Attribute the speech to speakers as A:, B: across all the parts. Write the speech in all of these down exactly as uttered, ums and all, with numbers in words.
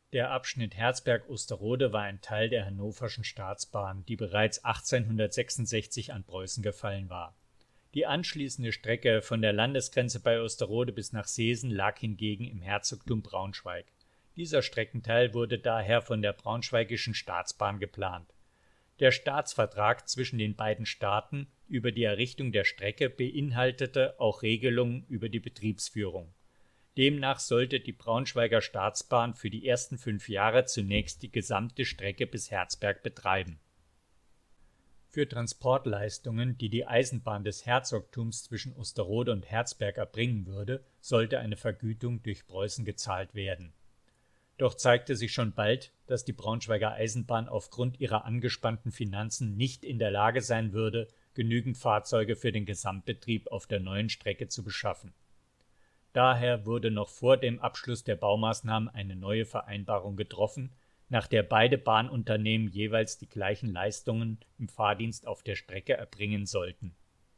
A: Der Abschnitt Herzberg–Osterode war ein Teil der Hannoverschen Staatsbahn, die bereits achtzehnhundertsechsundsechzig an Preußen gefallen war. Die anschließende Strecke von der Landesgrenze bei Osterode bis nach Seesen lag hingegen im Herzogtum Braunschweig. Dieser Streckenteil wurde daher von der Braunschweigischen Staatsbahn geplant. Der Staatsvertrag zwischen den beiden Staaten über die Errichtung der Strecke beinhaltete auch Regelungen über die Betriebsführung. Demnach sollte die Braunschweiger Staatsbahn für die ersten fünf Jahre zunächst die gesamte Strecke bis Herzberg betreiben. Für Transportleistungen, die die Eisenbahn des Herzogtums zwischen Osterode und Herzberg erbringen würde, sollte eine Vergütung durch Preußen gezahlt werden. Doch zeigte sich schon bald, dass die Braunschweiger Eisenbahn aufgrund ihrer angespannten Finanzen nicht in der Lage sein würde, genügend Fahrzeuge für den Gesamtbetrieb auf der neuen Strecke zu beschaffen. Daher wurde noch vor dem Abschluss der Baumaßnahmen eine neue Vereinbarung getroffen, nach der beide Bahnunternehmen jeweils die gleichen Leistungen im Fahrdienst auf der Strecke erbringen sollten.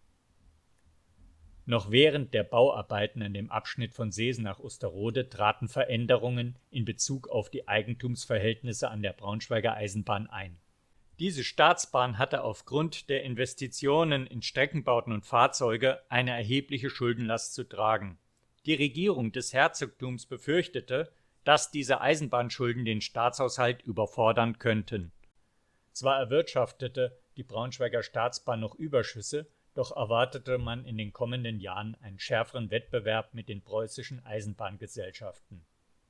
A: Noch während der Bauarbeiten an dem Abschnitt von Seesen nach Osterode traten Veränderungen in Bezug auf die Eigentumsverhältnisse an der Braunschweiger Eisenbahn ein. Diese Staatsbahn hatte aufgrund der Investitionen in Streckenbauten und Fahrzeuge eine erhebliche Schuldenlast zu tragen. Die Regierung des Herzogtums befürchtete, dass diese Eisenbahnschulden den Staatshaushalt überfordern könnten. Zwar erwirtschaftete die Braunschweiger Staatsbahn noch Überschüsse, doch erwartete man in den kommenden Jahren einen schärferen Wettbewerb mit den preußischen Eisenbahngesellschaften.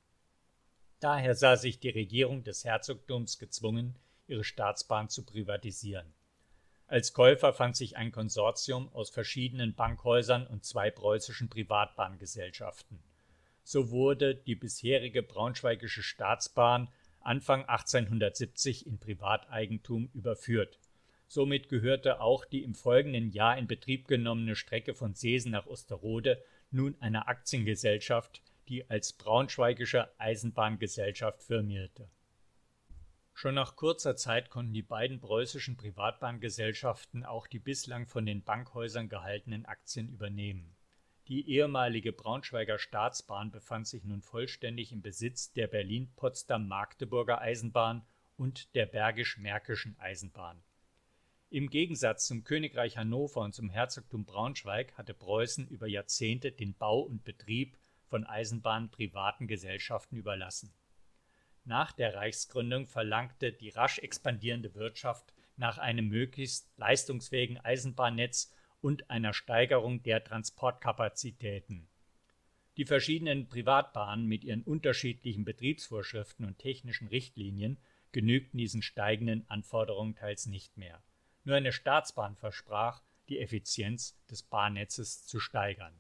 A: Daher sah sich die Regierung des Herzogtums gezwungen, ihre Staatsbahn zu privatisieren. Als Käufer fand sich ein Konsortium aus verschiedenen Bankhäusern und zwei preußischen Privatbahngesellschaften. So wurde die bisherige Braunschweigische Staatsbahn Anfang achtzehnhundertsiebzig in Privateigentum überführt. Somit gehörte auch die im folgenden Jahr in Betrieb genommene Strecke von Seesen nach Osterode nun einer Aktiengesellschaft, die als Braunschweigische Eisenbahngesellschaft firmierte. Schon nach kurzer Zeit konnten die beiden preußischen Privatbahngesellschaften auch die bislang von den Bankhäusern gehaltenen Aktien übernehmen. Die ehemalige Braunschweiger Staatsbahn befand sich nun vollständig im Besitz der Berlin-Potsdam-Magdeburger Eisenbahn und der Bergisch-Märkischen Eisenbahn. Im Gegensatz zum Königreich Hannover und zum Herzogtum Braunschweig hatte Preußen über Jahrzehnte den Bau und Betrieb von Eisenbahnen privaten Gesellschaften überlassen. Nach der Reichsgründung verlangte die rasch expandierende Wirtschaft nach einem möglichst leistungsfähigen Eisenbahnnetz und einer Steigerung der Transportkapazitäten. Die verschiedenen Privatbahnen mit ihren unterschiedlichen Betriebsvorschriften und technischen Richtlinien genügten diesen steigenden Anforderungen teils nicht mehr. Nur eine Staatsbahn versprach, die Effizienz des Bahnnetzes zu steigern.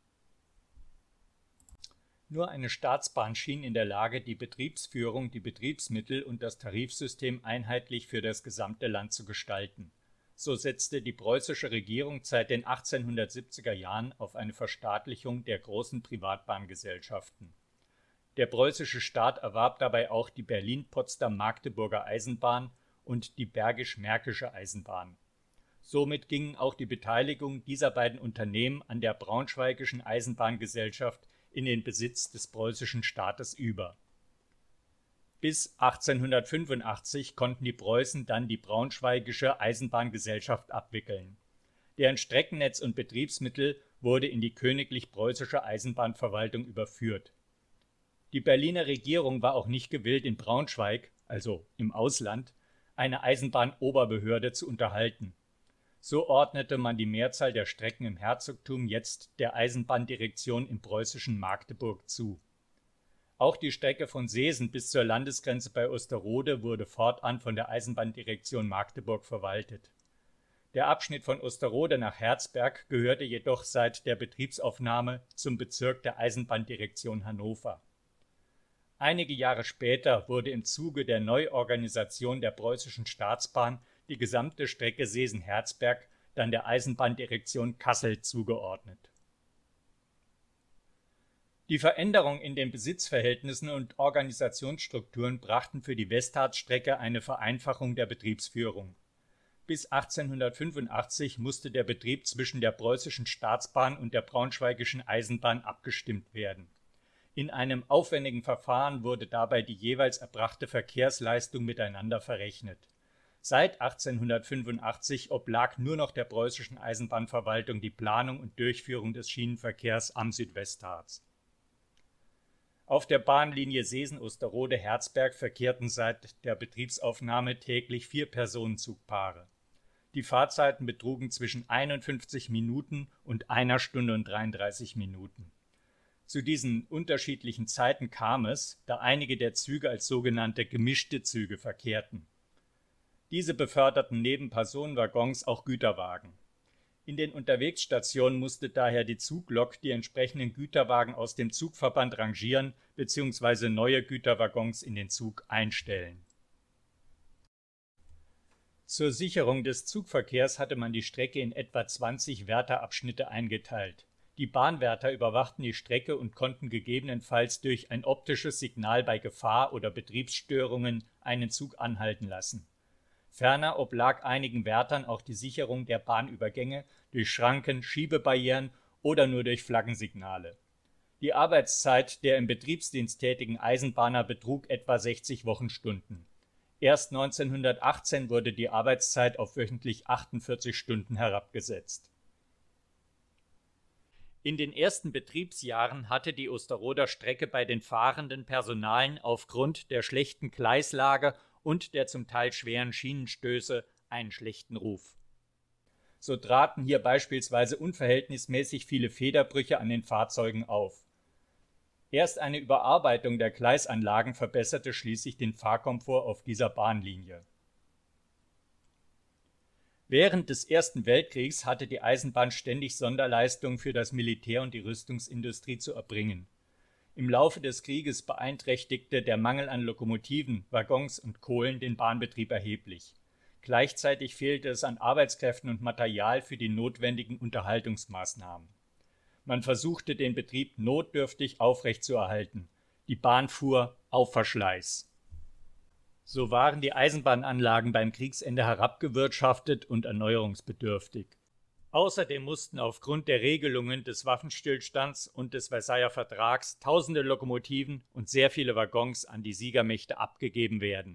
A: Nur eine Staatsbahn schien in der Lage, die Betriebsführung, die Betriebsmittel und das Tarifsystem einheitlich für das gesamte Land zu gestalten. So setzte die preußische Regierung seit den achtzehnhundertsiebziger Jahren auf eine Verstaatlichung der großen Privatbahngesellschaften. Der preußische Staat erwarb dabei auch die Berlin-Potsdam-Magdeburger Eisenbahn und die Bergisch-Märkische Eisenbahn. Somit gingen auch die Beteiligung dieser beiden Unternehmen an der Braunschweigischen Eisenbahngesellschaft in den Besitz des preußischen Staates über. Bis achtzehnhundertfünfundachtzig konnten die Preußen dann die Braunschweigische Eisenbahngesellschaft abwickeln. Deren Streckennetz und Betriebsmittel wurde in die Königlich Preußische Eisenbahnverwaltung überführt. Die Berliner Regierung war auch nicht gewillt, in Braunschweig, also im Ausland, eine Eisenbahnoberbehörde zu unterhalten. So ordnete man die Mehrzahl der Strecken im Herzogtum jetzt der Eisenbahndirektion im preußischen Magdeburg zu. Auch die Strecke von Seesen bis zur Landesgrenze bei Osterode wurde fortan von der Eisenbahndirektion Magdeburg verwaltet. Der Abschnitt von Osterode nach Herzberg gehörte jedoch seit der Betriebsaufnahme zum Bezirk der Eisenbahndirektion Hannover. Einige Jahre später wurde im Zuge der Neuorganisation der preußischen Staatsbahn die gesamte Strecke Seesen-Herzberg dann der Eisenbahndirektion Kassel zugeordnet. Die Veränderung in den Besitzverhältnissen und Organisationsstrukturen brachten für die Westharz-Strecke eine Vereinfachung der Betriebsführung. Bis achtzehnhundertfünfundachtzig musste der Betrieb zwischen der preußischen Staatsbahn und der Braunschweigischen Eisenbahn abgestimmt werden. In einem aufwendigen Verfahren wurde dabei die jeweils erbrachte Verkehrsleistung miteinander verrechnet. Seit achtzehnhundertfünfundachtzig oblag nur noch der Preußischen Eisenbahnverwaltung die Planung und Durchführung des Schienenverkehrs am Südwestharz. Auf der Bahnlinie Seesen-Osterode-Herzberg verkehrten seit der Betriebsaufnahme täglich vier Personenzugpaare. Die Fahrzeiten betrugen zwischen einundfünfzig Minuten und einer Stunde und dreiunddreißig Minuten. Zu diesen unterschiedlichen Zeiten kam es, da einige der Züge als sogenannte gemischte Züge verkehrten. Diese beförderten neben Personenwaggons auch Güterwagen. In den Unterwegsstationen musste daher die Zuglok die entsprechenden Güterwagen aus dem Zugverband rangieren bzw. neue Güterwaggons in den Zug einstellen. Zur Sicherung des Zugverkehrs hatte man die Strecke in etwa zwanzig Wärterabschnitte eingeteilt. Die Bahnwärter überwachten die Strecke und konnten gegebenenfalls durch ein optisches Signal bei Gefahr oder Betriebsstörungen einen Zug anhalten lassen. Ferner oblag einigen Wärtern auch die Sicherung der Bahnübergänge durch Schranken, Schiebebarrieren oder nur durch Flaggensignale. Die Arbeitszeit der im Betriebsdienst tätigen Eisenbahner betrug etwa sechzig Wochenstunden. Erst neunzehnhundertachtzehn wurde die Arbeitszeit auf wöchentlich achtundvierzig Stunden herabgesetzt. In den ersten Betriebsjahren hatte die Osterroder Strecke bei den fahrenden Personalen aufgrund der schlechten Gleislage und der zum Teil schweren Schienenstöße einen schlechten Ruf. So traten hier beispielsweise unverhältnismäßig viele Federbrüche an den Fahrzeugen auf. Erst eine Überarbeitung der Gleisanlagen verbesserte schließlich den Fahrkomfort auf dieser Bahnlinie. Während des Ersten Weltkriegs hatte die Eisenbahn ständig Sonderleistungen für das Militär und die Rüstungsindustrie zu erbringen. Im Laufe des Krieges beeinträchtigte der Mangel an Lokomotiven, Waggons und Kohlen den Bahnbetrieb erheblich. Gleichzeitig fehlte es an Arbeitskräften und Material für die notwendigen Unterhaltungsmaßnahmen. Man versuchte, den Betrieb notdürftig aufrechtzuerhalten. Die Bahn fuhr auf Verschleiß. So waren die Eisenbahnanlagen beim Kriegsende herabgewirtschaftet und erneuerungsbedürftig. Außerdem mussten aufgrund der Regelungen des Waffenstillstands und des Versailler Vertrags tausende Lokomotiven und sehr viele Waggons an die Siegermächte abgegeben werden.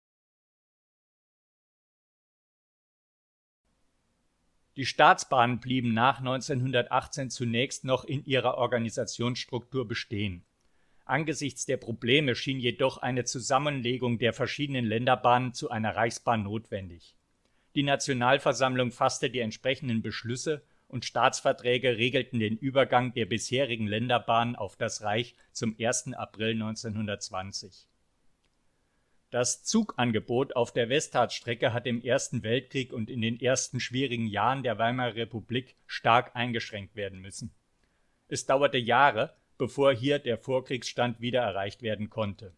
A: Die Staatsbahnen blieben nach neunzehnhundertachtzehn zunächst noch in ihrer Organisationsstruktur bestehen. Angesichts der Probleme schien jedoch eine Zusammenlegung der verschiedenen Länderbahnen zu einer Reichsbahn notwendig. Die Nationalversammlung fasste die entsprechenden Beschlüsse und Staatsverträge regelten den Übergang der bisherigen Länderbahnen auf das Reich zum ersten April neunzehnhundertzwanzig. Das Zugangebot auf der Westharzstrecke hat im Ersten Weltkrieg und in den ersten schwierigen Jahren der Weimarer Republik stark eingeschränkt werden müssen. Es dauerte Jahre, bevor hier der Vorkriegsstand wieder erreicht werden konnte.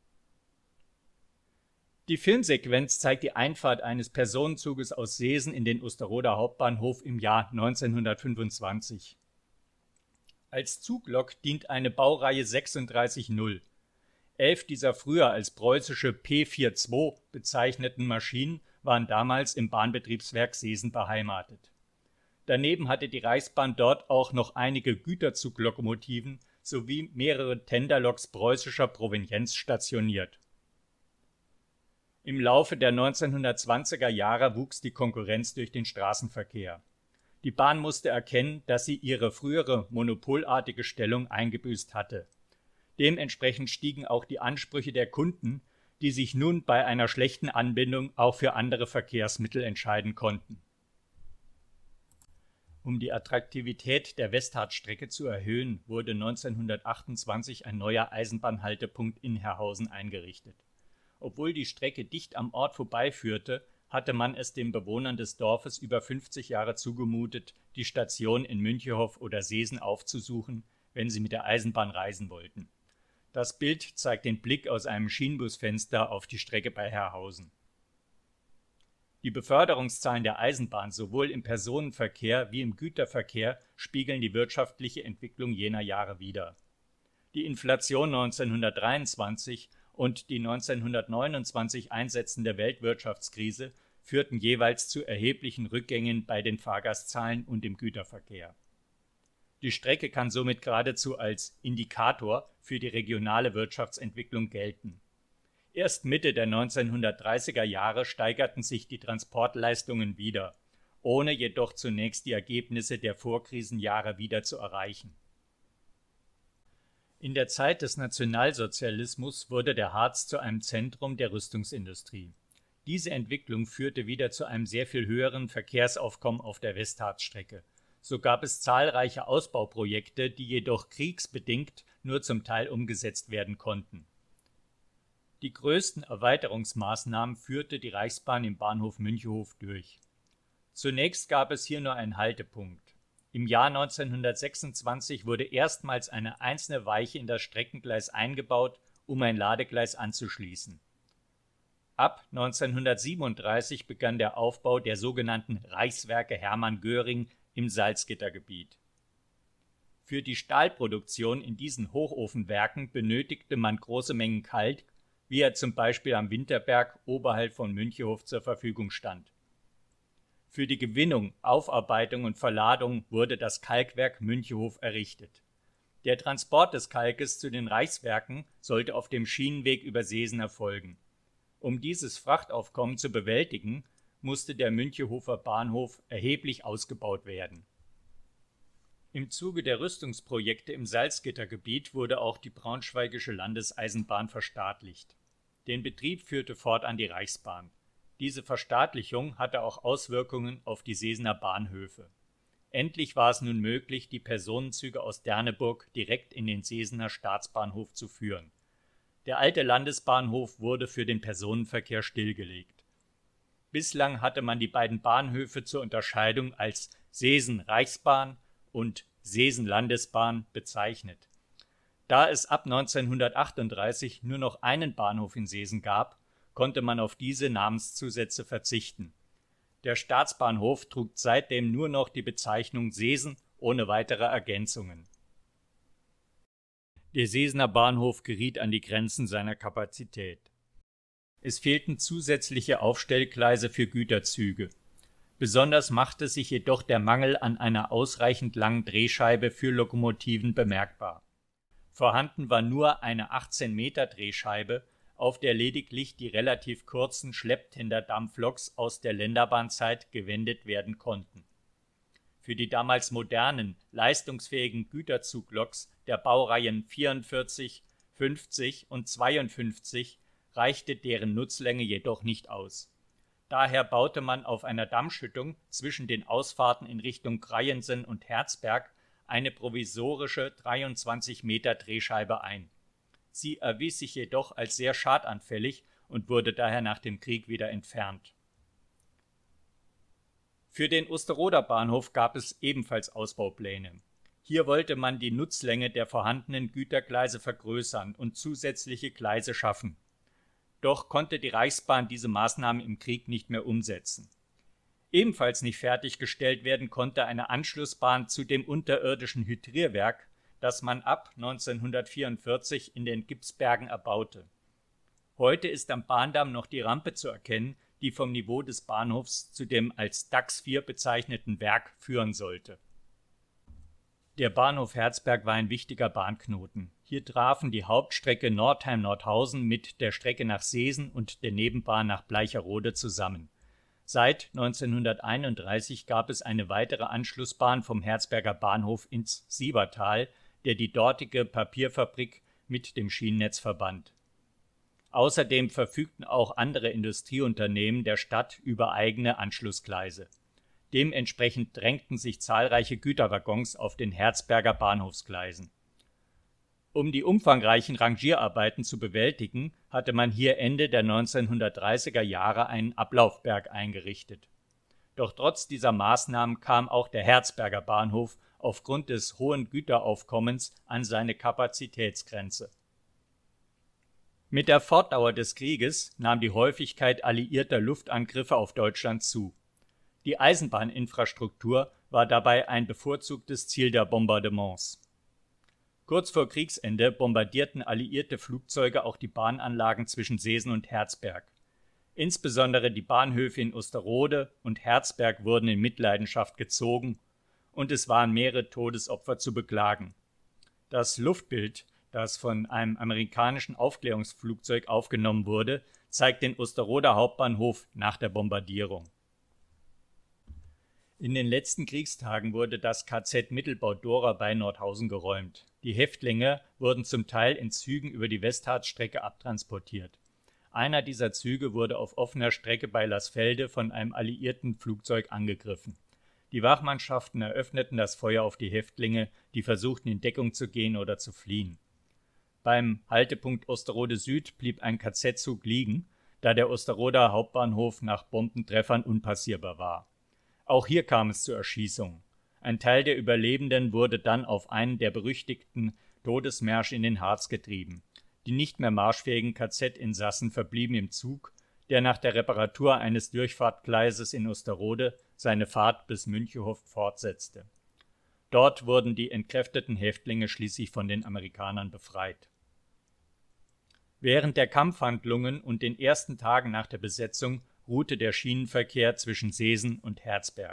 A: Die Filmsequenz zeigt die Einfahrt eines Personenzuges aus Seesen in den Osterroder Hauptbahnhof im Jahr neunzehnhundertfünfundzwanzig. Als Zuglok dient eine Baureihe sechsunddreißig null. Elf dieser früher als preußische P zweiundvierzig bezeichneten Maschinen waren damals im Bahnbetriebswerk Seesen beheimatet. Daneben hatte die Reichsbahn dort auch noch einige Güterzuglokomotiven sowie mehrere Tenderloks preußischer Provenienz stationiert. Im Laufe der neunzehnhundertzwanziger Jahre wuchs die Konkurrenz durch den Straßenverkehr. Die Bahn musste erkennen, dass sie ihre frühere monopolartige Stellung eingebüßt hatte. Dementsprechend stiegen auch die Ansprüche der Kunden, die sich nun bei einer schlechten Anbindung auch für andere Verkehrsmittel entscheiden konnten. Um die Attraktivität der Westharzstrecke zu erhöhen, wurde neunzehnhundertachtundzwanzig ein neuer Eisenbahnhaltepunkt in Herrhausen eingerichtet. Obwohl die Strecke dicht am Ort vorbeiführte, hatte man es den Bewohnern des Dorfes über fünfzig Jahre zugemutet, die Station in Münchehof oder Seesen aufzusuchen, wenn sie mit der Eisenbahn reisen wollten. Das Bild zeigt den Blick aus einem Schienenbusfenster auf die Strecke bei Herrhausen. Die Beförderungszahlen der Eisenbahn sowohl im Personenverkehr wie im Güterverkehr spiegeln die wirtschaftliche Entwicklung jener Jahre wider. Die Inflation neunzehnhundertdreiundzwanzig und die neunzehnhundertneunundzwanzig einsetzende Weltwirtschaftskrise führten jeweils zu erheblichen Rückgängen bei den Fahrgastzahlen und im Güterverkehr. Die Strecke kann somit geradezu als Indikator für die regionale Wirtschaftsentwicklung gelten. Erst Mitte der neunzehnhundertdreißiger Jahre steigerten sich die Transportleistungen wieder, ohne jedoch zunächst die Ergebnisse der Vorkrisenjahre wieder zu erreichen. In der Zeit des Nationalsozialismus wurde der Harz zu einem Zentrum der Rüstungsindustrie. Diese Entwicklung führte wieder zu einem sehr viel höheren Verkehrsaufkommen auf der Westharzstrecke. So gab es zahlreiche Ausbauprojekte, die jedoch kriegsbedingt nur zum Teil umgesetzt werden konnten. Die größten Erweiterungsmaßnahmen führte die Reichsbahn im Bahnhof Münchehof durch. Zunächst gab es hier nur einen Haltepunkt. Im Jahr neunzehnhundertsechsundzwanzig wurde erstmals eine einzelne Weiche in das Streckengleis eingebaut, um ein Ladegleis anzuschließen. Ab neunzehnhundertsiebenunddreißig begann der Aufbau der sogenannten Reichswerke Hermann Göring im Salzgittergebiet. Für die Stahlproduktion in diesen Hochofenwerken benötigte man große Mengen Kalk, wie er zum Beispiel am Winterberg oberhalb von Münchehof zur Verfügung stand. Für die Gewinnung, Aufarbeitung und Verladung wurde das Kalkwerk Münchehof errichtet. Der Transport des Kalkes zu den Reichswerken sollte auf dem Schienenweg über Seesen erfolgen. Um dieses Frachtaufkommen zu bewältigen, musste der Münchehofer Bahnhof erheblich ausgebaut werden. Im Zuge der Rüstungsprojekte im Salzgittergebiet wurde auch die Braunschweigische Landeseisenbahn verstaatlicht. Den Betrieb führte fortan die Reichsbahn. Diese Verstaatlichung hatte auch Auswirkungen auf die Seesener Bahnhöfe. Endlich war es nun möglich, die Personenzüge aus Derneburg direkt in den Seesener Staatsbahnhof zu führen. Der alte Landesbahnhof wurde für den Personenverkehr stillgelegt. Bislang hatte man die beiden Bahnhöfe zur Unterscheidung als Seesen-Reichsbahn und Seesen-Landesbahn bezeichnet. Da es ab neunzehnhundertachtunddreißig nur noch einen Bahnhof in Seesen gab, konnte man auf diese Namenszusätze verzichten. Der Staatsbahnhof trug seitdem nur noch die Bezeichnung Seesen ohne weitere Ergänzungen. Der Seesener Bahnhof geriet an die Grenzen seiner Kapazität. Es fehlten zusätzliche Aufstellgleise für Güterzüge. Besonders machte sich jedoch der Mangel an einer ausreichend langen Drehscheibe für Lokomotiven bemerkbar. Vorhanden war nur eine achtzehn Meter Drehscheibe, auf der lediglich die relativ kurzen Schlepptenderdampfloks aus der Länderbahnzeit gewendet werden konnten. Für die damals modernen, leistungsfähigen Güterzugloks der Baureihen vierundvierzig, fünfzig und zweiundfünfzig reichte deren Nutzlänge jedoch nicht aus. Daher baute man auf einer Dammschüttung zwischen den Ausfahrten in Richtung Kreiensen und Herzberg eine provisorische dreiundzwanzig Meter Drehscheibe ein. Sie erwies sich jedoch als sehr schadanfällig und wurde daher nach dem Krieg wieder entfernt. Für den Osterroder Bahnhof gab es ebenfalls Ausbaupläne. Hier wollte man die Nutzlänge der vorhandenen Gütergleise vergrößern und zusätzliche Gleise schaffen. Doch konnte die Reichsbahn diese Maßnahmen im Krieg nicht mehr umsetzen. Ebenfalls nicht fertiggestellt werden konnte eine Anschlussbahn zu dem unterirdischen Hydrierwerk, das man ab neunzehnhundertvierundvierzig in den Gipsbergen erbaute. Heute ist am Bahndamm noch die Rampe zu erkennen, die vom Niveau des Bahnhofs zu dem als D A X vier bezeichneten Werk führen sollte. Der Bahnhof Herzberg war ein wichtiger Bahnknoten. Hier trafen die Hauptstrecke Nordheim-Nordhausen mit der Strecke nach Seesen und der Nebenbahn nach Bleicherode zusammen. Seit neunzehnhunderteinunddreißig gab es eine weitere Anschlussbahn vom Herzberger Bahnhof ins Siebertal, der die dortige Papierfabrik mit dem Schienennetz verband. Außerdem verfügten auch andere Industrieunternehmen der Stadt über eigene Anschlussgleise. Dementsprechend drängten sich zahlreiche Güterwaggons auf den Herzberger Bahnhofsgleisen. Um die umfangreichen Rangierarbeiten zu bewältigen, hatte man hier Ende der neunzehnhundertdreißiger Jahre einen Ablaufberg eingerichtet. Doch trotz dieser Maßnahmen kam auch der Herzberger Bahnhof aufgrund des hohen Güteraufkommens an seine Kapazitätsgrenze. Mit der Fortdauer des Krieges nahm die Häufigkeit alliierter Luftangriffe auf Deutschland zu. Die Eisenbahninfrastruktur war dabei ein bevorzugtes Ziel der Bombardements. Kurz vor Kriegsende bombardierten alliierte Flugzeuge auch die Bahnanlagen zwischen Seesen und Herzberg. Insbesondere die Bahnhöfe in Osterode und Herzberg wurden in Mitleidenschaft gezogen und es waren mehrere Todesopfer zu beklagen. Das Luftbild, das von einem amerikanischen Aufklärungsflugzeug aufgenommen wurde, zeigt den Osterroder Hauptbahnhof nach der Bombardierung. In den letzten Kriegstagen wurde das K Z Mittelbau-Dora bei Nordhausen geräumt. Die Häftlinge wurden zum Teil in Zügen über die Westharzstrecke abtransportiert. Einer dieser Züge wurde auf offener Strecke bei Laßfelde von einem alliierten Flugzeug angegriffen. Die Wachmannschaften eröffneten das Feuer auf die Häftlinge, die versuchten in Deckung zu gehen oder zu fliehen. Beim Haltepunkt Osterode Süd blieb ein K Z-Zug liegen, da der Osterroder Hauptbahnhof nach Bombentreffern unpassierbar war. Auch hier kam es zu Erschießungen. Ein Teil der Überlebenden wurde dann auf einen der berüchtigten Todesmärsche in den Harz getrieben. Die nicht mehr marschfähigen K Z-Insassen verblieben im Zug, der nach der Reparatur eines Durchfahrtgleises in Osterode seine Fahrt bis Münchehof fortsetzte. Dort wurden die entkräfteten Häftlinge schließlich von den Amerikanern befreit. Während der Kampfhandlungen und den ersten Tagen nach der Besetzung ruhte der Schienenverkehr zwischen Seesen und Herzberg.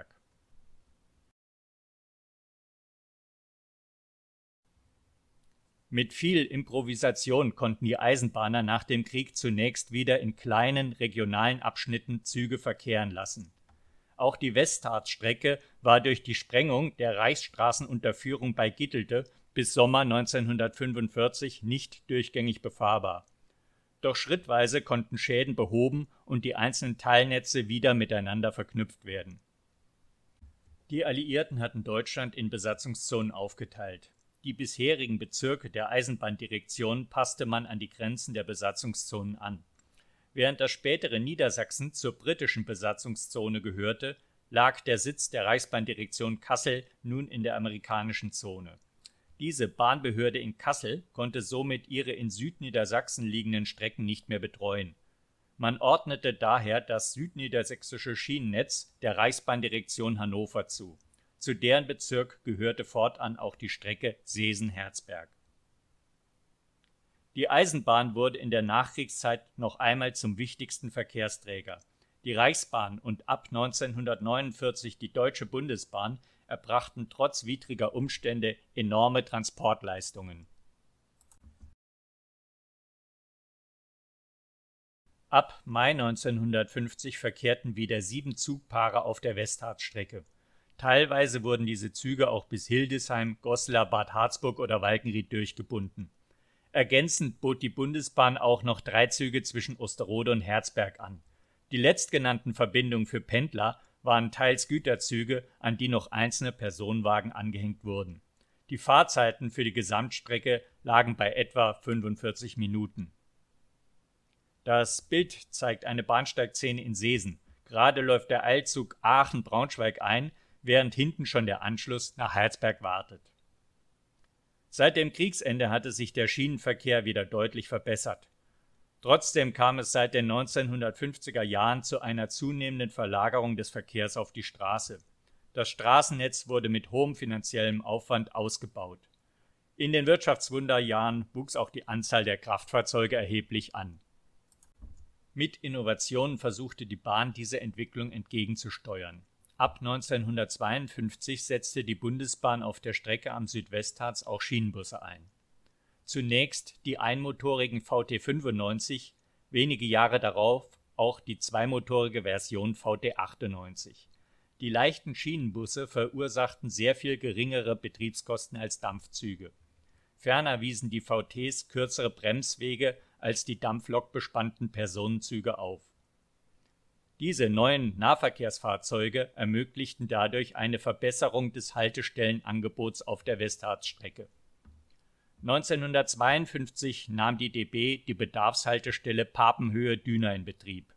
A: Mit viel Improvisation konnten die Eisenbahner nach dem Krieg zunächst wieder in kleinen regionalen Abschnitten Züge verkehren lassen. Auch die Westharzstrecke war durch die Sprengung der Reichsstraßenunterführung bei Gittelte bis Sommer neunzehnhundertfünfundvierzig nicht durchgängig befahrbar. Doch schrittweise konnten Schäden behoben und die einzelnen Teilnetze wieder miteinander verknüpft werden. Die Alliierten hatten Deutschland in Besatzungszonen aufgeteilt. Die bisherigen Bezirke der Eisenbahndirektion passte man an die Grenzen der Besatzungszonen an. Während das spätere Niedersachsen zur britischen Besatzungszone gehörte, lag der Sitz der Reichsbahndirektion Kassel nun in der amerikanischen Zone. Diese Bahnbehörde in Kassel konnte somit ihre in Südniedersachsen liegenden Strecken nicht mehr betreuen. Man ordnete daher das südniedersächsische Schienennetz der Reichsbahndirektion Hannover zu. Zu deren Bezirk gehörte fortan auch die Strecke Seesen-Herzberg. Die Eisenbahn wurde in der Nachkriegszeit noch einmal zum wichtigsten Verkehrsträger. Die Reichsbahn und ab neunzehnhundertneunundvierzig die Deutsche Bundesbahn erbrachten trotz widriger Umstände enorme Transportleistungen. Ab Mai neunzehnhundertfünfzig verkehrten wieder sieben Zugpaare auf der Westharzstrecke. Teilweise wurden diese Züge auch bis Hildesheim, Goslar, Bad Harzburg oder Walkenried durchgebunden. Ergänzend bot die Bundesbahn auch noch drei Züge zwischen Osterode und Herzberg an. Die letztgenannten Verbindungen für Pendler waren teils Güterzüge, an die noch einzelne Personenwagen angehängt wurden. Die Fahrzeiten für die Gesamtstrecke lagen bei etwa fünfundvierzig Minuten. Das Bild zeigt eine Bahnsteigszene in Seesen. Gerade läuft der Eilzug Aachen-Braunschweig ein, während hinten schon der Anschluss nach Herzberg wartet. Seit dem Kriegsende hatte sich der Schienenverkehr wieder deutlich verbessert. Trotzdem kam es seit den neunzehnhundertfünfziger Jahren zu einer zunehmenden Verlagerung des Verkehrs auf die Straße. Das Straßennetz wurde mit hohem finanziellem Aufwand ausgebaut. In den Wirtschaftswunderjahren wuchs auch die Anzahl der Kraftfahrzeuge erheblich an. Mit Innovationen versuchte die Bahn, diese Entwicklung entgegenzusteuern. Ab neunzehnhundertzweiundfünfzig setzte die Bundesbahn auf der Strecke am Südwestharz auch Schienenbusse ein. Zunächst die einmotorigen V T fünfundneunzig, wenige Jahre darauf auch die zweimotorige Version V T achtundneunzig. Die leichten Schienenbusse verursachten sehr viel geringere Betriebskosten als Dampfzüge. Ferner wiesen die V Ts kürzere Bremswege als die dampflokbespannten Personenzüge auf. Diese neuen Nahverkehrsfahrzeuge ermöglichten dadurch eine Verbesserung des Haltestellenangebots auf der Westharzstrecke. neunzehnhundertzweiundfünfzig nahm die D B die Bedarfshaltestelle Papenhöhe-Düna in Betrieb.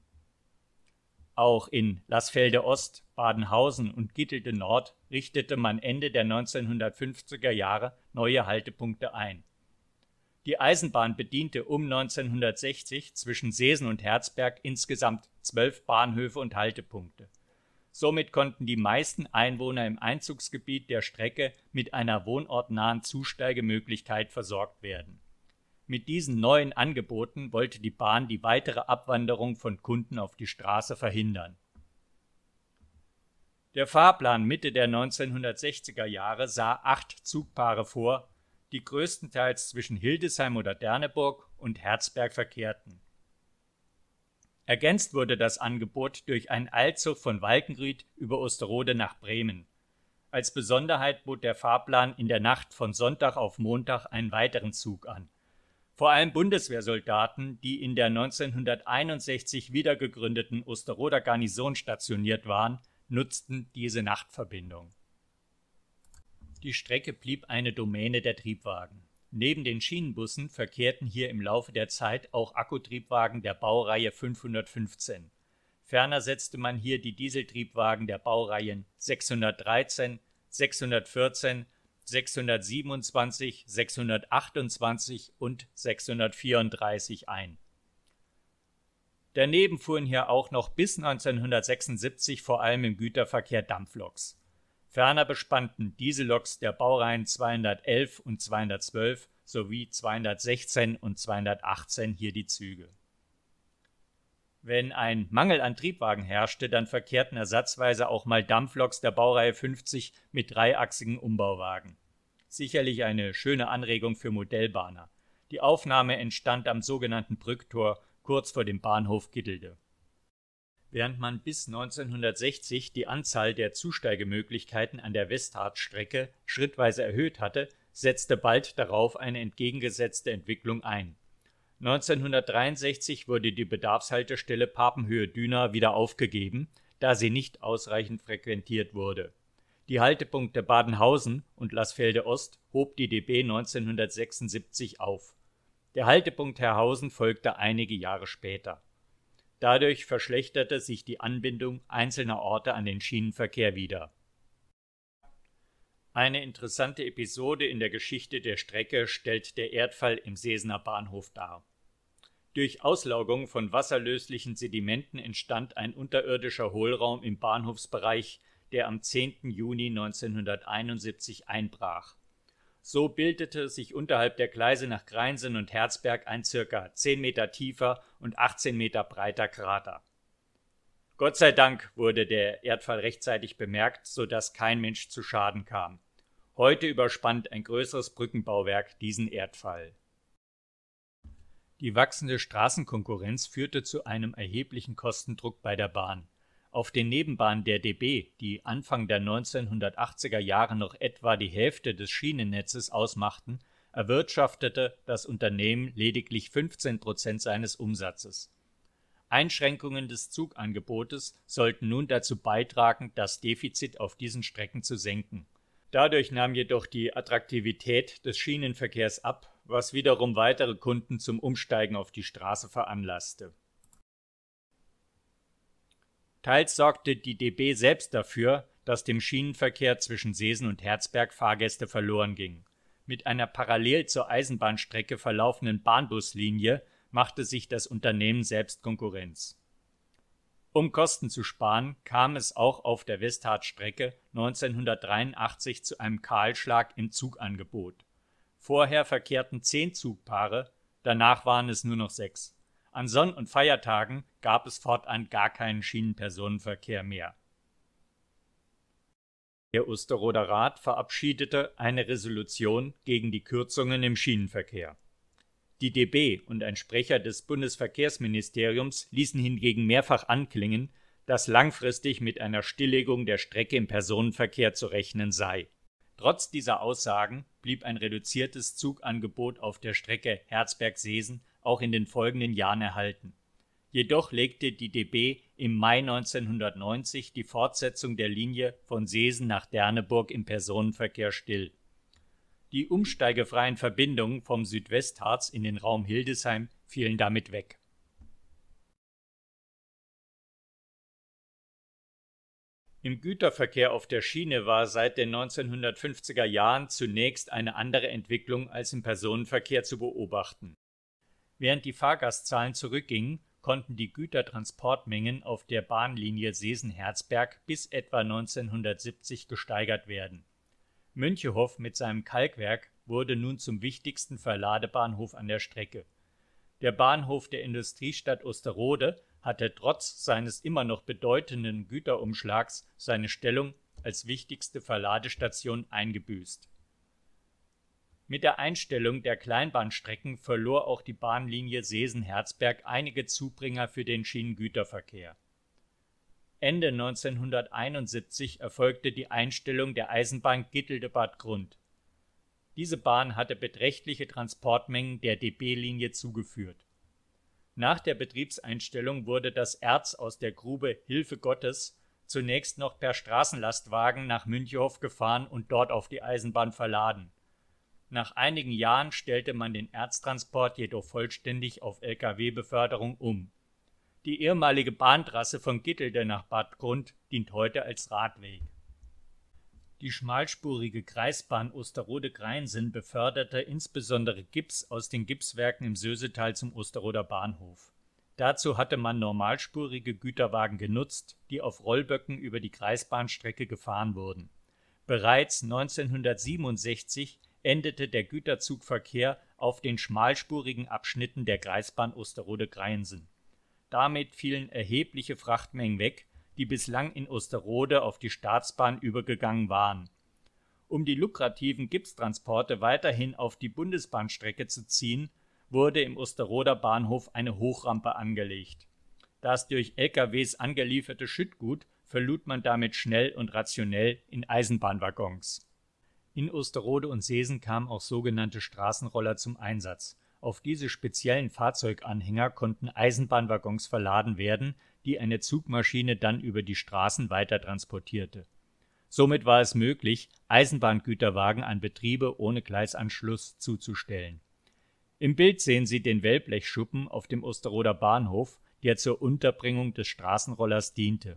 A: Auch in Laßfelde Ost, Badenhausen und Gittelte Nord richtete man Ende der neunzehnhundertfünfziger Jahre neue Haltepunkte ein. Die Eisenbahn bediente um neunzehnhundertsechzig zwischen Seesen und Herzberg insgesamt zwölf Bahnhöfe und Haltepunkte. Somit konnten die meisten Einwohner im Einzugsgebiet der Strecke mit einer wohnortnahen Zusteigemöglichkeit versorgt werden. Mit diesen neuen Angeboten wollte die Bahn die weitere Abwanderung von Kunden auf die Straße verhindern. Der Fahrplan Mitte der neunzehnhundertsechziger Jahre sah acht Zugpaare vor, die größtenteils zwischen Hildesheim oder Derneburg und Herzberg verkehrten. Ergänzt wurde das Angebot durch einen Eilzug von Walkenried über Osterode nach Bremen. Als Besonderheit bot der Fahrplan in der Nacht von Sonntag auf Montag einen weiteren Zug an. Vor allem Bundeswehrsoldaten, die in der neunzehnhunderteinundsechzig wiedergegründeten Osterroder Garnison stationiert waren, nutzten diese Nachtverbindung. Die Strecke blieb eine Domäne der Triebwagen. Neben den Schienenbussen verkehrten hier im Laufe der Zeit auch Akkutriebwagen der Baureihe fünfhundertfünfzehn. Ferner setzte man hier die Dieseltriebwagen der Baureihen sechshundertdreizehn, sechshundertvierzehn, sechshundertsiebenundzwanzig, sechshundertachtundzwanzig und sechshundertvierunddreißig ein. Daneben fuhren hier auch noch bis neunzehnhundertsechsundsiebzig vor allem im Güterverkehr Dampfloks. Ferner bespannten Dieselloks der Baureihen zweihundertelf und zweihundertzwölf sowie zweihundertsechzehn und zweihundertachtzehn hier die Züge. Wenn ein Mangel an Triebwagen herrschte, dann verkehrten ersatzweise auch mal Dampfloks der Baureihe fünfzig mit dreiachsigen Umbauwagen. Sicherlich eine schöne Anregung für Modellbahner. Die Aufnahme entstand am sogenannten Brücktor, kurz vor dem Bahnhof Gittelde. Während man bis neunzehnhundertsechzig die Anzahl der Zusteigemöglichkeiten an der Westharz-Strecke schrittweise erhöht hatte, setzte bald darauf eine entgegengesetzte Entwicklung ein. neunzehnhundertdreiundsechzig wurde die Bedarfshaltestelle Papenhöhe-Düna wieder aufgegeben, da sie nicht ausreichend frequentiert wurde. Die Haltepunkte Badenhausen und Laßfelde-Ost hob die D B neunzehnhundertsechsundsiebzig auf. Der Haltepunkt Herrhausen folgte einige Jahre später. Dadurch verschlechterte sich die Anbindung einzelner Orte an den Schienenverkehr wieder. Eine interessante Episode in der Geschichte der Strecke stellt der Erdfall im Sesener Bahnhof dar. Durch Auslaugung von wasserlöslichen Sedimenten entstand ein unterirdischer Hohlraum im Bahnhofsbereich, der am zehnten Juni neunzehnhunderteinundsiebzig einbrach. So bildete sich unterhalb der Gleise nach Greinsen und Herzberg ein circa zehn Meter tiefer und achtzehn Meter breiter Krater. Gott sei Dank wurde der Erdfall rechtzeitig bemerkt, sodass kein Mensch zu Schaden kam. Heute überspannt ein größeres Brückenbauwerk diesen Erdfall. Die wachsende Straßenkonkurrenz führte zu einem erheblichen Kostendruck bei der Bahn. Auf den Nebenbahnen der D B, die Anfang der neunzehnhundertachtziger Jahre noch etwa die Hälfte des Schienennetzes ausmachten, erwirtschaftete das Unternehmen lediglich fünfzehn Prozent seines Umsatzes. Einschränkungen des Zugangebotes sollten nun dazu beitragen, das Defizit auf diesen Strecken zu senken. Dadurch nahm jedoch die Attraktivität des Schienenverkehrs ab, was wiederum weitere Kunden zum Umsteigen auf die Straße veranlasste. Teils sorgte die D B selbst dafür, dass dem Schienenverkehr zwischen Seesen und Herzberg Fahrgäste verloren gingen. Mit einer parallel zur Eisenbahnstrecke verlaufenden Bahnbuslinie machte sich das Unternehmen selbst Konkurrenz. Um Kosten zu sparen, kam es auch auf der Westharz-Strecke neunzehnhundertdreiundachtzig zu einem Kahlschlag im Zugangebot. Vorher verkehrten zehn Zugpaare, danach waren es nur noch sechs. An Sonn- und Feiertagen gab es fortan gar keinen Schienenpersonenverkehr mehr. Der Osterroder Rat verabschiedete eine Resolution gegen die Kürzungen im Schienenverkehr. Die D B und ein Sprecher des Bundesverkehrsministeriums ließen hingegen mehrfach anklingen, dass langfristig mit einer Stilllegung der Strecke im Personenverkehr zu rechnen sei. Trotz dieser Aussagen blieb ein reduziertes Zugangebot auf der Strecke Herzberg-Seesen auch in den folgenden Jahren erhalten. Jedoch legte die D B im Mai neunzehnhundertneunzig die Fortsetzung der Linie von Seesen nach Derneburg im Personenverkehr still. Die umsteigefreien Verbindungen vom Südwestharz in den Raum Hildesheim fielen damit weg. Im Güterverkehr auf der Schiene war seit den neunzehnhundertfünfziger Jahren zunächst eine andere Entwicklung als im Personenverkehr zu beobachten. Während die Fahrgastzahlen zurückgingen, konnten die Gütertransportmengen auf der Bahnlinie Seesen-Herzberg bis etwa neunzehnhundertsiebzig gesteigert werden. Münchehoff mit seinem Kalkwerk wurde nun zum wichtigsten Verladebahnhof an der Strecke. Der Bahnhof der Industriestadt Osterode hatte trotz seines immer noch bedeutenden Güterumschlags seine Stellung als wichtigste Verladestation eingebüßt. Mit der Einstellung der Kleinbahnstrecken verlor auch die Bahnlinie Seesen-Herzberg einige Zubringer für den Schienengüterverkehr. Ende neunzehnhunderteinundsiebzig erfolgte die Einstellung der Eisenbahn Gittelde-Bad Grund. Diese Bahn hatte beträchtliche Transportmengen der D B-Linie zugeführt. Nach der Betriebseinstellung wurde das Erz aus der Grube Hilfe Gottes zunächst noch per Straßenlastwagen nach Münchehof gefahren und dort auf die Eisenbahn verladen. Nach einigen Jahren stellte man den Erztransport jedoch vollständig auf L K W-Beförderung um. Die ehemalige Bahntrasse von Gittelde nach Bad Grund dient heute als Radweg. Die schmalspurige Kreisbahn Osterode-Greiensen beförderte insbesondere Gips aus den Gipswerken im Sösetal zum Osterroder Bahnhof. Dazu hatte man normalspurige Güterwagen genutzt, die auf Rollböcken über die Kreisbahnstrecke gefahren wurden. Bereits neunzehnhundertsiebenundsechzig endete der Güterzugverkehr auf den schmalspurigen Abschnitten der Kreisbahn Osterode-Greiensen. Damit fielen erhebliche Frachtmengen weg, die bislang in Osterode auf die Staatsbahn übergegangen waren. Um die lukrativen Gipstransporte weiterhin auf die Bundesbahnstrecke zu ziehen, wurde im Osterroder Bahnhof eine Hochrampe angelegt. Das durch L K Ws angelieferte Schüttgut verlud man damit schnell und rationell in Eisenbahnwaggons. In Osterode und Seesen kamen auch sogenannte Straßenroller zum Einsatz. Auf diese speziellen Fahrzeuganhänger konnten Eisenbahnwaggons verladen werden, die eine Zugmaschine dann über die Straßen weitertransportierte. Somit war es möglich, Eisenbahngüterwagen an Betriebe ohne Gleisanschluss zuzustellen. Im Bild sehen Sie den Wellblechschuppen auf dem Osterroder Bahnhof, der zur Unterbringung des Straßenrollers diente.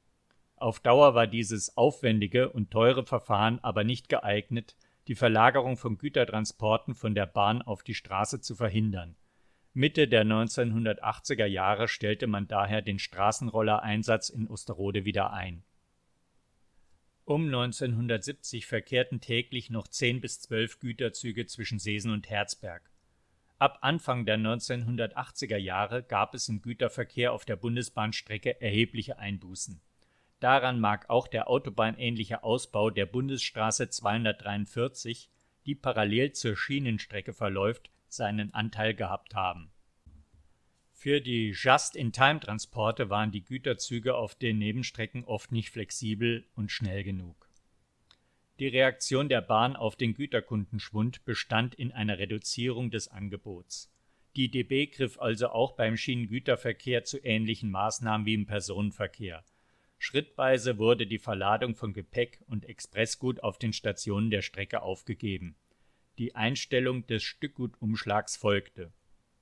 A: Auf Dauer war dieses aufwendige und teure Verfahren aber nicht geeignet, die Verlagerung von Gütertransporten von der Bahn auf die Straße zu verhindern. Mitte der neunzehnhundertachtziger Jahre stellte man daher den Straßenroller-Einsatz in Osterode wieder ein. Um neunzehnhundertsiebzig verkehrten täglich noch zehn bis zwölf Güterzüge zwischen Seesen und Herzberg. Ab Anfang der neunzehnhundertachtziger Jahre gab es im Güterverkehr auf der Bundesbahnstrecke erhebliche Einbußen. Daran mag auch der autobahnähnliche Ausbau der Bundesstraße zweihundertdreiundvierzig, die parallel zur Schienenstrecke verläuft, seinen Anteil gehabt haben. Für die Just-in-Time-Transporte waren die Güterzüge auf den Nebenstrecken oft nicht flexibel und schnell genug. Die Reaktion der Bahn auf den Güterkundenschwund bestand in einer Reduzierung des Angebots. Die D B griff also auch beim Schienengüterverkehr zu ähnlichen Maßnahmen wie im Personenverkehr. Schrittweise wurde die Verladung von Gepäck und Expressgut auf den Stationen der Strecke aufgegeben. Die Einstellung des Stückgutumschlags folgte.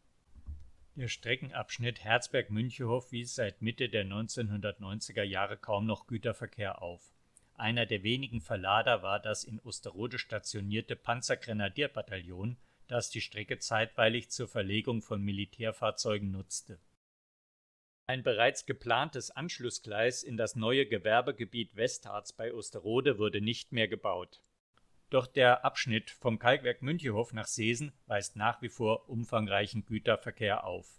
A: Der Streckenabschnitt Herzberg-Münchehof wies seit Mitte der neunzehnhundertneunziger Jahre kaum noch Güterverkehr auf. Einer der wenigen Verlader war das in Osterode stationierte Panzergrenadierbataillon, das die Strecke zeitweilig zur Verlegung von Militärfahrzeugen nutzte. Ein bereits geplantes Anschlussgleis in das neue Gewerbegebiet Westharz bei Osterode wurde nicht mehr gebaut. Doch der Abschnitt vom Kalkwerk Münchehof nach Seesen weist nach wie vor umfangreichen Güterverkehr auf.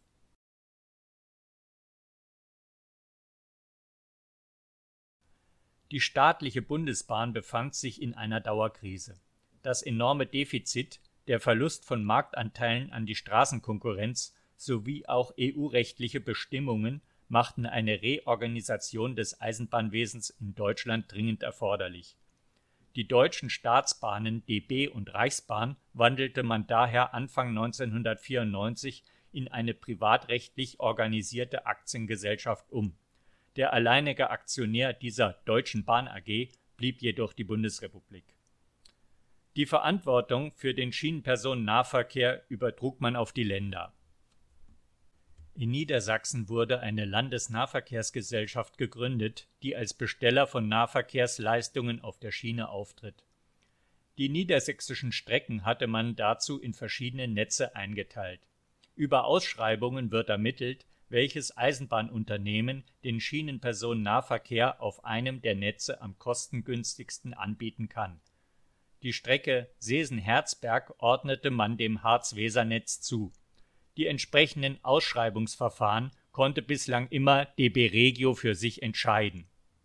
A: Die staatliche Bundesbahn befand sich in einer Dauerkrise. Das enorme Defizit, der Verlust von Marktanteilen an die Straßenkonkurrenz sowie auch E U-rechtliche Bestimmungen machten eine Reorganisation des Eisenbahnwesens in Deutschland dringend erforderlich. Die deutschen Staatsbahnen D B und Reichsbahn wandelte man daher Anfang neunzehnhundertvierundneunzig in eine privatrechtlich organisierte Aktiengesellschaft um. Der alleinige Aktionär dieser Deutschen Bahn A G blieb jedoch die Bundesrepublik. Die Verantwortung für den Schienenpersonennahverkehr übertrug man auf die Länder. In Niedersachsen wurde eine Landesnahverkehrsgesellschaft gegründet, die als Besteller von Nahverkehrsleistungen auf der Schiene auftritt. Die niedersächsischen Strecken hatte man dazu in verschiedene Netze eingeteilt. Über Ausschreibungen wird ermittelt, welches Eisenbahnunternehmen den Schienenpersonennahverkehr auf einem der Netze am kostengünstigsten anbieten kann. Die Strecke Seesen-Herzberg ordnete man dem Harz-Weser-Netz zu. Die entsprechenden Ausschreibungsverfahren konnte bislang immer D B Regio für sich entscheiden.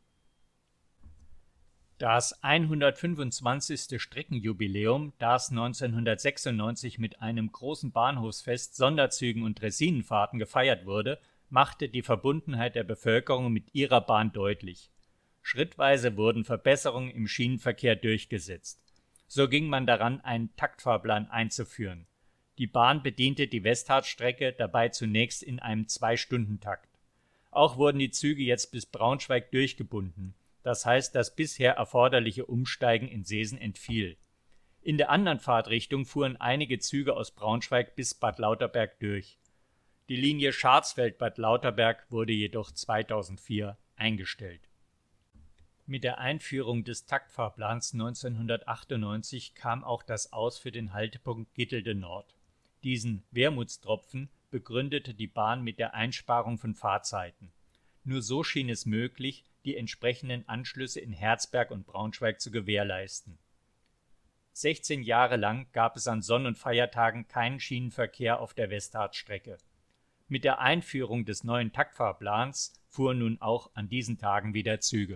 A: Das hundertfünfundzwanzigste Streckenjubiläum, das neunzehnhundertsechsundneunzig mit einem großen Bahnhofsfest, Sonderzügen und Dressinenfahrten gefeiert wurde, machte die Verbundenheit der Bevölkerung mit ihrer Bahn deutlich. Schrittweise wurden Verbesserungen im Schienenverkehr durchgesetzt. So ging man daran, einen Taktfahrplan einzuführen. Die Bahn bediente die Westharz-Strecke dabei zunächst in einem Zwei-Stunden-Takt. Auch wurden die Züge jetzt bis Braunschweig durchgebunden. Das heißt, das bisher erforderliche Umsteigen in Seesen entfiel. In der anderen Fahrtrichtung fuhren einige Züge aus Braunschweig bis Bad Lauterberg durch. Die Linie Scharzfeld-Bad Lauterberg wurde jedoch zweitausendvier eingestellt. Mit der Einführung des Taktfahrplans neunzehnhundertachtundneunzig kam auch das Aus für den Haltepunkt Gittelde Nord. Diesen Wermutstropfen begründete die Bahn mit der Einsparung von Fahrzeiten. Nur so schien es möglich, die entsprechenden Anschlüsse in Herzberg und Braunschweig zu gewährleisten. sechzehn Jahre lang gab es an Sonn- und Feiertagen keinen Schienenverkehr auf der Westharz-Strecke. Mit der Einführung des neuen Taktfahrplans fuhren nun auch an diesen Tagen wieder Züge.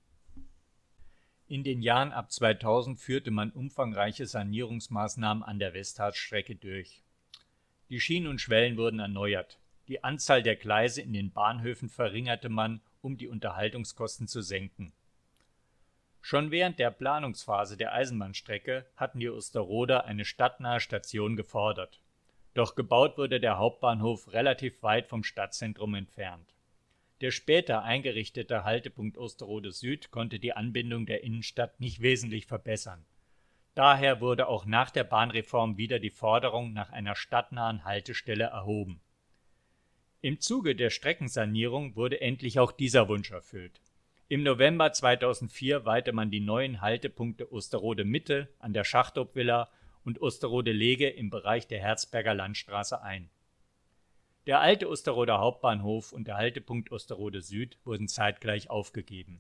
A: In den Jahren ab zweitausend führte man umfangreiche Sanierungsmaßnahmen an der Westharz-Strecke durch. Die Schienen und Schwellen wurden erneuert. Die Anzahl der Gleise in den Bahnhöfen verringerte man, um die Unterhaltungskosten zu senken. Schon während der Planungsphase der Eisenbahnstrecke hatten die Osterroder eine stadtnahe Station gefordert. Doch gebaut wurde der Hauptbahnhof relativ weit vom Stadtzentrum entfernt. Der später eingerichtete Haltepunkt Osterode Süd konnte die Anbindung der Innenstadt nicht wesentlich verbessern. Daher wurde auch nach der Bahnreform wieder die Forderung nach einer stadtnahen Haltestelle erhoben. Im Zuge der Streckensanierung wurde endlich auch dieser Wunsch erfüllt. Im November zweitausendvier weihte man die neuen Haltepunkte Osterode Mitte an der Schachtorpvilla und Osterode Lege im Bereich der Herzberger Landstraße ein. Der alte Osterroder Hauptbahnhof und der Haltepunkt Osterode Süd wurden zeitgleich aufgegeben.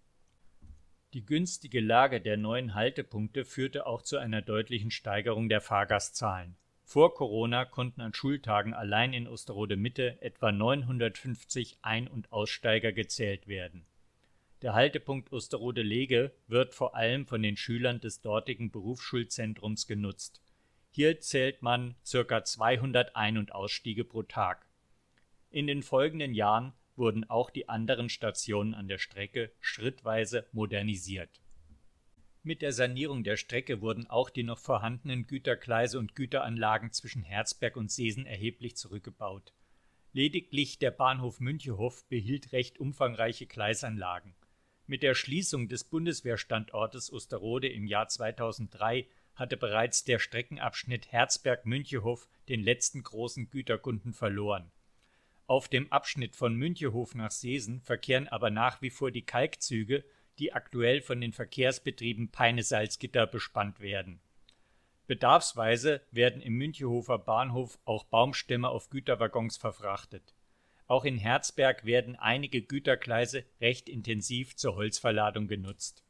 A: Die günstige Lage der neuen Haltepunkte führte auch zu einer deutlichen Steigerung der Fahrgastzahlen. Vor Corona konnten an Schultagen allein in Osterode Mitte etwa neunhundertfünfzig Ein- und Aussteiger gezählt werden. Der Haltepunkt Osterode Lege wird vor allem von den Schülern des dortigen Berufsschulzentrums genutzt. Hier zählt man ca. zweihundert Ein- und Ausstiege pro Tag. In den folgenden Jahren wurden auch die anderen Stationen an der Strecke schrittweise modernisiert. Mit der Sanierung der Strecke wurden auch die noch vorhandenen Gütergleise und Güteranlagen zwischen Herzberg und Seesen erheblich zurückgebaut. Lediglich der Bahnhof Münchehof behielt recht umfangreiche Gleisanlagen. Mit der Schließung des Bundeswehrstandortes Osterode im Jahr zweitausenddrei hatte bereits der Streckenabschnitt Herzberg-Münchehof den letzten großen Güterkunden verloren. Auf dem Abschnitt von Münchehof nach Seesen verkehren aber nach wie vor die Kalkzüge, die aktuell von den Verkehrsbetrieben Peine-Salzgitter bespannt werden. Bedarfsweise werden im Münchehofer Bahnhof auch Baumstämme auf Güterwaggons verfrachtet. Auch in Herzberg werden einige Gütergleise recht intensiv zur Holzverladung genutzt.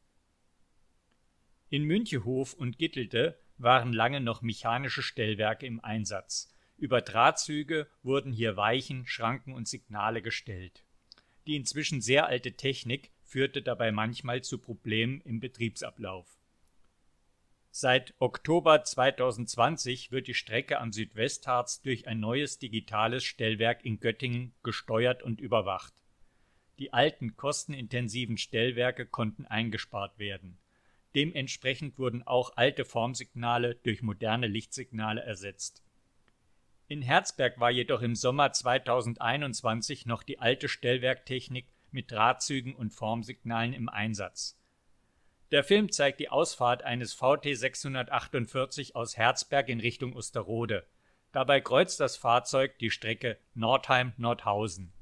A: In Münchehof und Gittelde waren lange noch mechanische Stellwerke im Einsatz. Über Drahtzüge wurden hier Weichen, Schranken und Signale gestellt. Die inzwischen sehr alte Technik führte dabei manchmal zu Problemen im Betriebsablauf. Seit Oktober zweitausendzwanzig wird die Strecke am Südwestharz durch ein neues digitales Stellwerk in Göttingen gesteuert und überwacht. Die alten kostenintensiven Stellwerke konnten eingespart werden. Dementsprechend wurden auch alte Formsignale durch moderne Lichtsignale ersetzt. In Herzberg war jedoch im Sommer zweitausendeinundzwanzig noch die alte Stellwerktechnik mit Drahtzügen und Formsignalen im Einsatz. Der Film zeigt die Ausfahrt eines V T sechshundertachtundvierzig aus Herzberg in Richtung Osterode. Dabei kreuzt das Fahrzeug die Strecke Northeim-Nordhausen.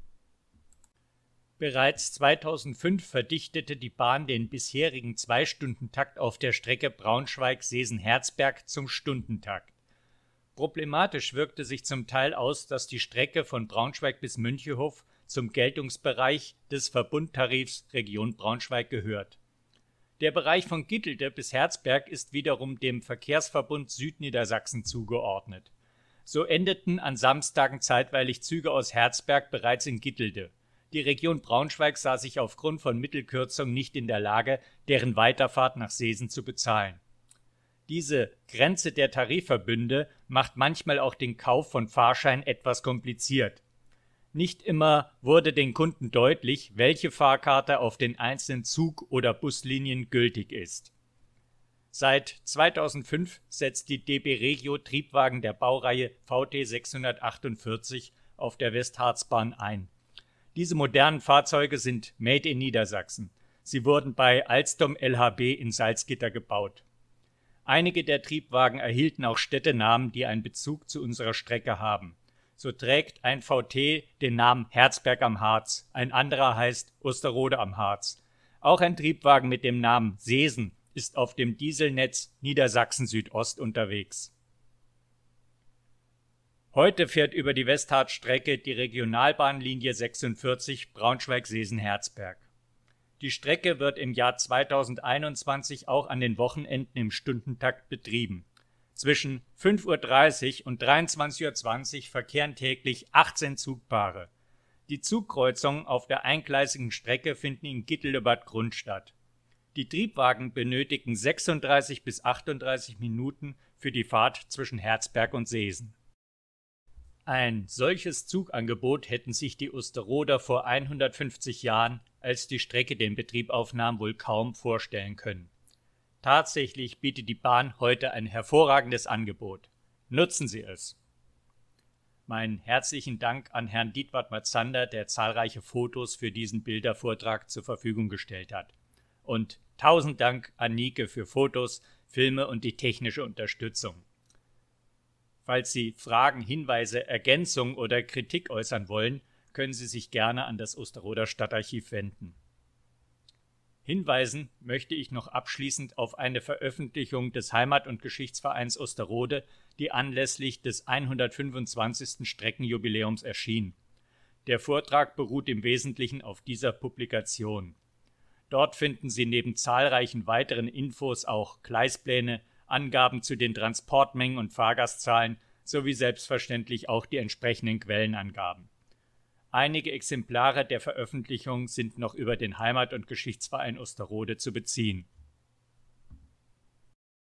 A: Bereits zweitausendfünf verdichtete die Bahn den bisherigen Zwei-Stunden-Takt auf der Strecke Braunschweig-Seesen-Herzberg zum Stundentakt. Problematisch wirkte sich zum Teil aus, dass die Strecke von Braunschweig bis Münchehof zum Geltungsbereich des Verbundtarifs Region Braunschweig gehört. Der Bereich von Gittelde bis Herzberg ist wiederum dem Verkehrsverbund Südniedersachsen zugeordnet. So endeten an Samstagen zeitweilig Züge aus Herzberg bereits in Gittelde. Die Region Braunschweig sah sich aufgrund von Mittelkürzungen nicht in der Lage, deren Weiterfahrt nach Seesen zu bezahlen. Diese Grenze der Tarifverbünde macht manchmal auch den Kauf von Fahrscheinen etwas kompliziert. Nicht immer wurde den Kunden deutlich, welche Fahrkarte auf den einzelnen Zug- oder Buslinien gültig ist. Seit zweitausendfünf setzt die D B Regio Triebwagen der Baureihe V T sechshundertachtundvierzig auf der Westharzbahn ein. Diese modernen Fahrzeuge sind made in Niedersachsen. Sie wurden bei Alstom L H B in Salzgitter gebaut. Einige der Triebwagen erhielten auch Städtenamen, die einen Bezug zu unserer Strecke haben. So trägt ein V T den Namen Herzberg am Harz, ein anderer heißt Osterode am Harz. Auch ein Triebwagen mit dem Namen Seesen ist auf dem Dieselnetz Niedersachsen Südost unterwegs. Heute fährt über die Westharzstrecke die Regionalbahnlinie sechsundvierzig Braunschweig-Seesen-Herzberg. Die Strecke wird im Jahr zweitausendeinundzwanzig auch an den Wochenenden im Stundentakt betrieben. Zwischen fünf Uhr dreißig und dreiundzwanzig Uhr zwanzig verkehren täglich achtzehn Zugpaare. Die Zugkreuzungen auf der eingleisigen Strecke finden in Gittelde-Bad Grund statt. Die Triebwagen benötigen sechsunddreißig bis achtunddreißig Minuten für die Fahrt zwischen Herzberg und Seesen. Ein solches Zugangebot hätten sich die Osterroder vor hundertfünfzig Jahren, als die Strecke den Betrieb aufnahm, wohl kaum vorstellen können. Tatsächlich bietet die Bahn heute ein hervorragendes Angebot. Nutzen Sie es! Meinen herzlichen Dank an Herrn Dietwart Matzander, der zahlreiche Fotos für diesen Bildervortrag zur Verfügung gestellt hat. Und tausend Dank an Nike für Fotos, Filme und die technische Unterstützung. Falls Sie Fragen, Hinweise, Ergänzungen oder Kritik äußern wollen, können Sie sich gerne an das Osterroder Stadtarchiv wenden. Hinweisen möchte ich noch abschließend auf eine Veröffentlichung des Heimat- und Geschichtsvereins Osterode, die anlässlich des hundertfünfundzwanzigsten Streckenjubiläums erschien. Der Vortrag beruht im Wesentlichen auf dieser Publikation. Dort finden Sie neben zahlreichen weiteren Infos auch Gleispläne, Angaben zu den Transportmengen und Fahrgastzahlen sowie selbstverständlich auch die entsprechenden Quellenangaben. Einige Exemplare der Veröffentlichung sind noch über den Heimat- und Geschichtsverein Osterode zu beziehen.